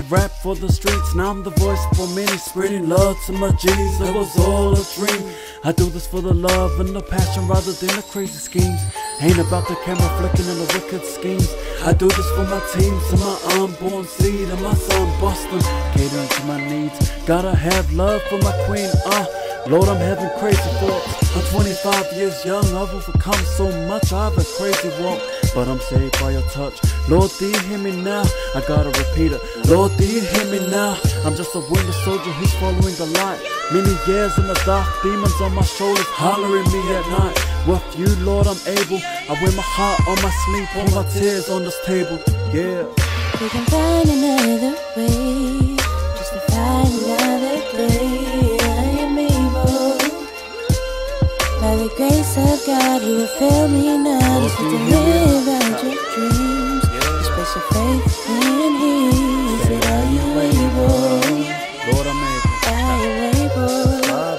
rap for the streets, now I'm the voice for many, spreading love to my G's. It was all a dream. I do this for the love and the passion rather than the crazy schemes. Ain't about the camera flicking and the wicked schemes. I do this for my teams and my unborn seed and my son Boston, catering to my needs. Gotta have love for my queen, Lord, I'm having crazy thoughts. I'm 25 years young, I've overcome so much. I have a crazy walk, but I'm saved by your touch. Lord, do you hear me now? I gotta repeat it. Lord, do you hear me now? I'm just a wounded soldier who's following the light. Many years in the dark, demons on my shoulders hollering me at night. With you, Lord, I'm able. I wear my heart on my sleeve, pour my tears on this table. Yeah. We can find another way, just to find another day. I am able. By the grace of God, He will fill me now, just to live out your dreams. Express your faith in He. Said, are you able? Lord, I'm able. Are you able?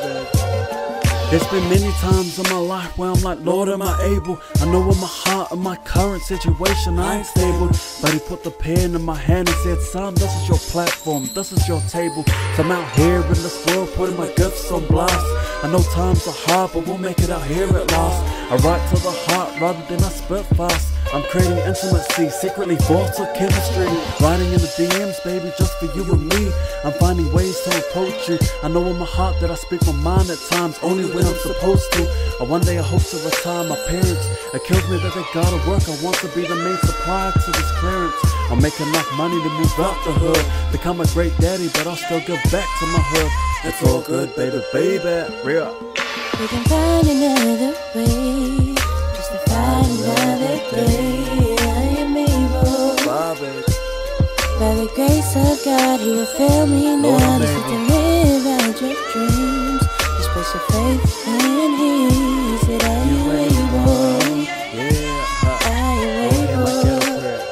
There's been many times in my life where I'm like, Lord, am I able? I know in my heart, in my current situation, I ain't stable. But He put the pen in my hand and said, son, this is your platform, this is your table. So I'm out here in this world putting my gifts on blast. I know times are hard, but we'll make it out here at last. I write to the heart rather than I spit fast. I'm creating intimacy, secretly volatile chemistry. Writing in the DMs, baby, just for you and me. I'm finding ways to approach you. I know in my heart that I speak my mind at times, only when I'm supposed to. One day I hope to retire my parents. It kills me that they gotta work. I want to be the main supplier to this clearance. I'll make enough money to move out the hood, become a great daddy, but I'll still give back to my hood. It's all good, baby, baby. Real. We can find another way, just to find another day. I am able. By the grace of God, He will fill me now, just to live out your dreams. Express your faith in He. He said, are you able? Are you able?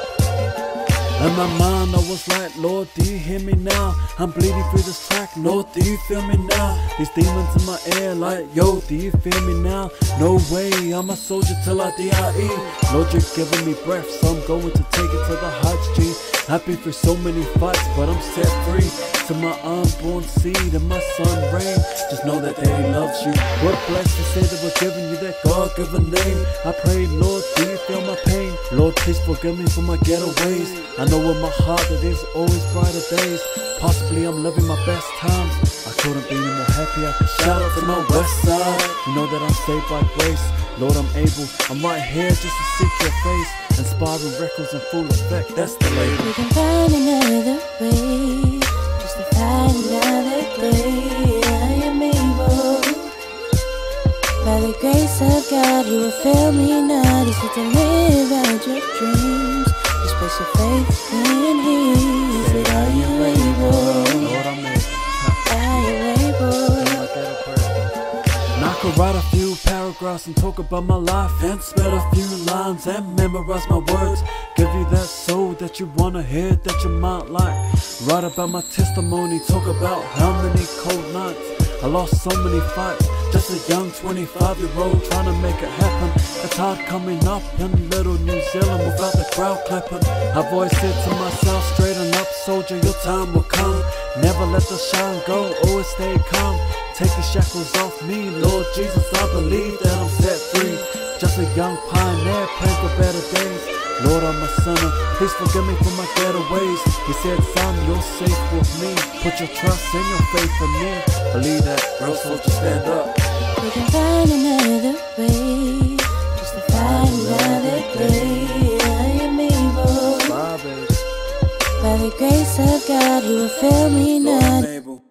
In my mind I was like, Lord, do you hear me now? I'm bleeding through this track, Lord, do you feel me now? These demons in my ear like, yo, do you feel me now? No way, I'm a soldier till I die. Lord, you're giving me breath, so I'm going to take it to the heights, G. I've been through so many fights, but I'm set free. To my unborn seed and my son Rain, just know that Daddy loves you. What blessed to say that we're giving you that God-given name. I pray, Lord, do you feel my pain? Lord, please forgive me for my ghetto ways. I know in my heart that there's always brighter days. Possibly I'm living my best times. I couldn't be any more happy. I can shout out to my west side. You know that I'm saved by grace. Lord, I'm able. I'm right here just to seek your face. Inspiring records in full effect, that's the label. We can find another way, just to find another day. I am able. By the grace of God, He will fill me now, just to live out your dreams. Express your faith in He. He said, are you able? Lord, I'm able. Are you able? And I could write a few paragraphs and talk about my life, and spit a few lines and memorize my words. Give you that soul that you wanna hear, that you might like. Write about my testimony, talk about how many cold nights I lost, so many fights. Just a young 25-year-old trying to make it happen. It's hard coming up in little New Zealand without the crowd clapping. I've always said to myself, straighten up, soldier, your time will come. Never let the shine go, always stay calm. Take the shackles off me, Lord Jesus, I believe that I'm set free. Just a young pioneer, praying for better days. Lord, I'm a sinner, please forgive me for my ghetto ways. He said, son, you're safe with me. Put your trust and your faith in me. Believe that, real soldier, stand up. We can find another way, just to find another day. I am able. By the grace of God, He will fill me now.